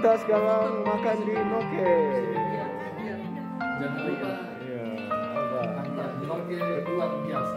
kita sekarang makan di Noke. Jangan lupa Iya, apa? antar Noke luar biasa.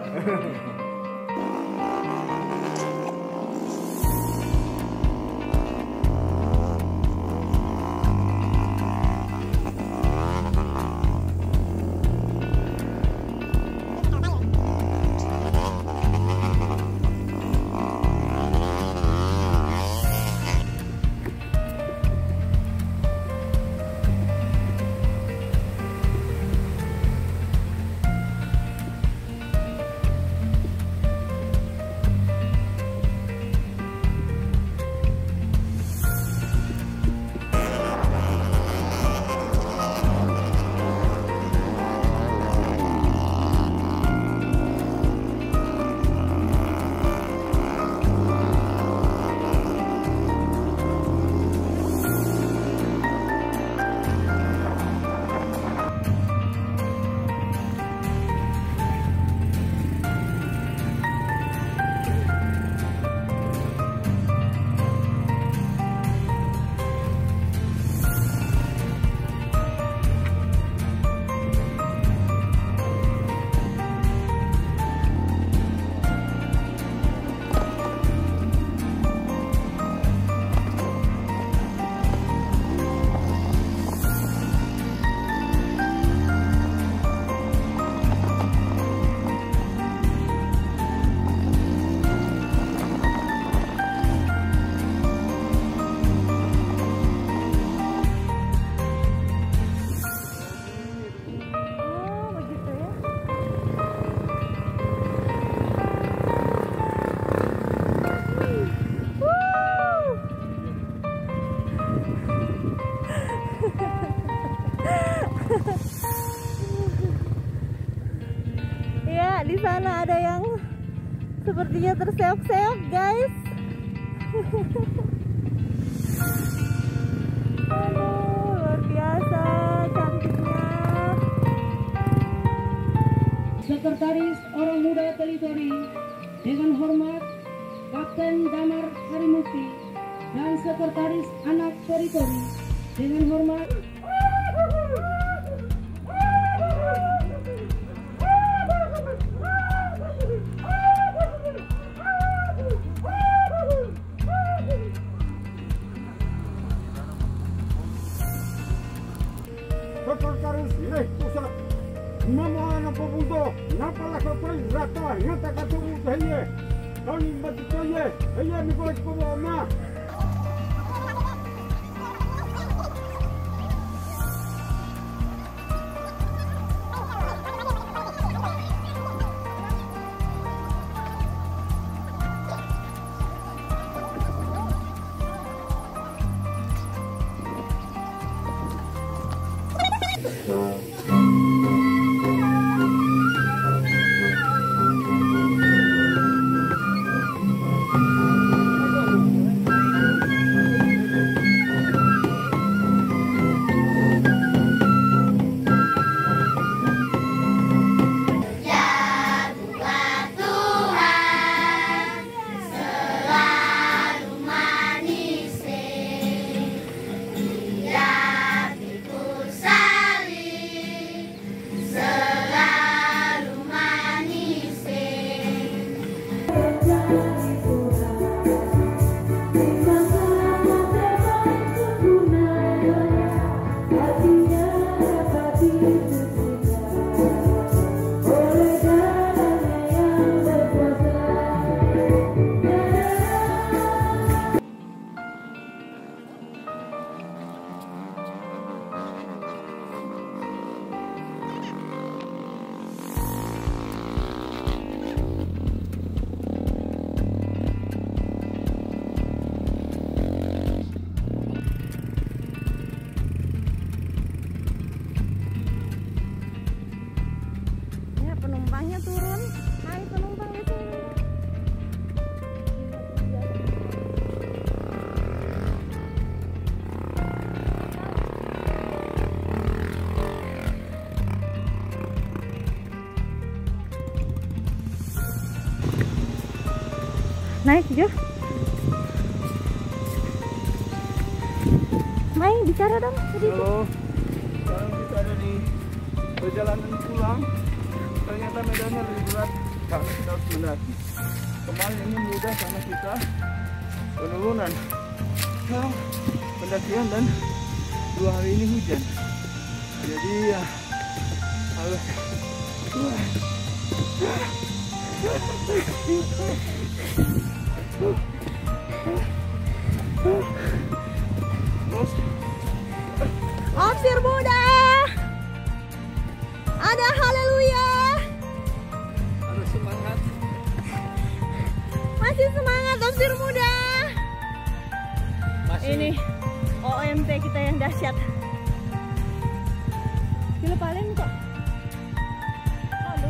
Ya, di sana ada yang sepertinya terseok-seok, guys. Aduh, luar biasa cantiknya. Sekretaris Orang Muda Teritori dengan hormat Kapten Damar Harimukti dan Sekretaris Anak Teritori dengan hormat Sekretaris Wilayah Pusat memohon pemuda napalah kepai rata nyata kata udahye kami berdoa ya mikot pemama. Penumpangnya turun. Hai penumpang di sini. Naik Jo. Hai, bicara dong. Halo, sekarang kita ada di perjalanan pulang. Ternyata medannya lebih berat karena kita harus mendaki. Kemarin ini mudah karena kita penurunan, sekarang pendakian, dan 2 hari ini hujan. Jadi ya harus Opsir muda. Ada haleluya. harus semangat. Masih semangat opsir muda. Masih Ini OMT kita yang dahsyat. Dilepalin kok. Aduh.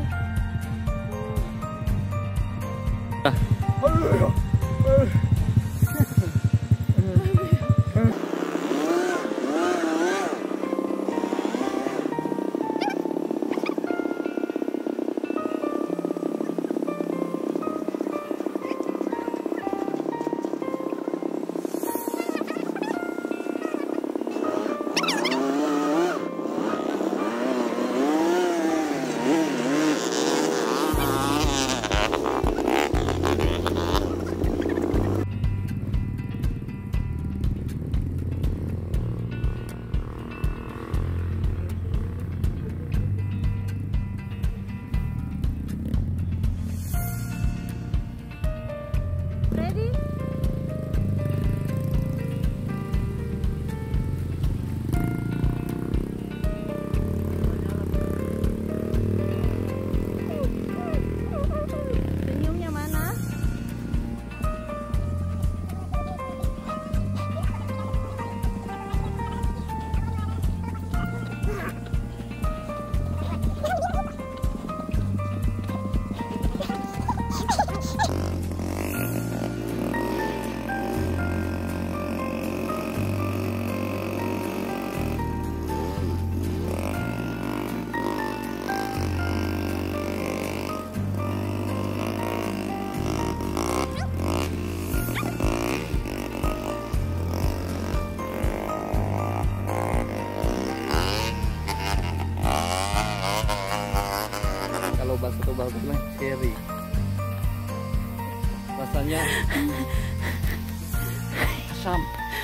Ready? Senyumnya mana? kalau bahasa Toba aku bilang cherry. Rasanya asam.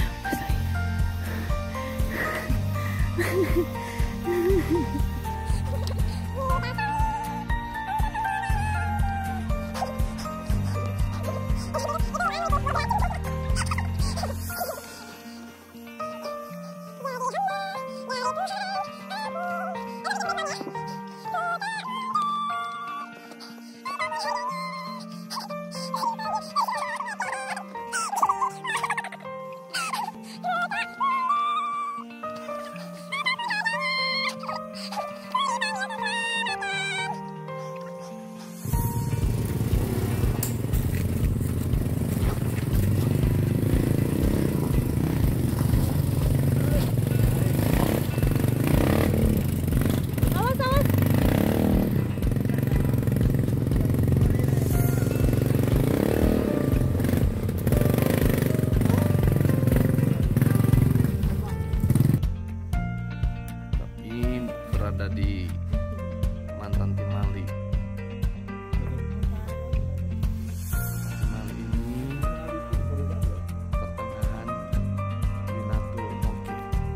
Awas, awas. Kami berada di mantan Timali. Timali ini pertengahan Winatu Moke.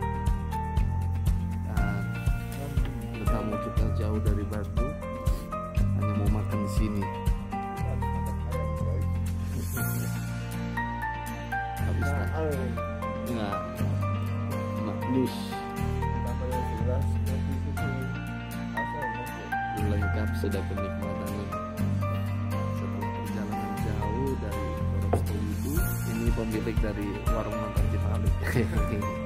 Dan tamu kita jauh dari Batu, hanya mau makan di sini. Habis enggak Magnus lengkap sudah kenikmatannya setelah perjalanan jauh dari Korps Towidu. Ini pemilik dari warung mantan Timali.